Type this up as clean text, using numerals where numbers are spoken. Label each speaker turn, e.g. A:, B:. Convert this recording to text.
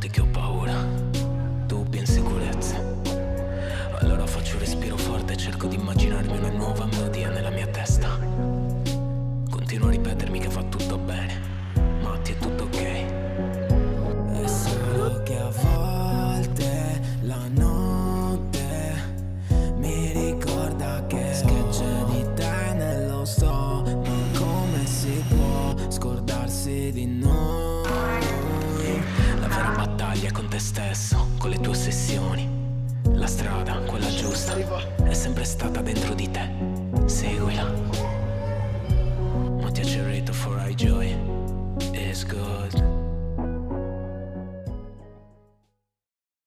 A: che ho paura, dubbi e insicurezze. Allora faccio un respiro forte e cerco di immaginarmi una nuova melodia nella mia testa. Continuo a ripetermi che fa tutto bene, Matti, è tutto ok. È solo che a volte la notte mi ricorda che c'è di te nello sto. Ma come si può scordarsi di noi? La vera battaglia è con te stesso, con le tue ossessioni. La strada, quella giusta, è sempre stata dentro di te. Seguila. Motivator for our joy is good.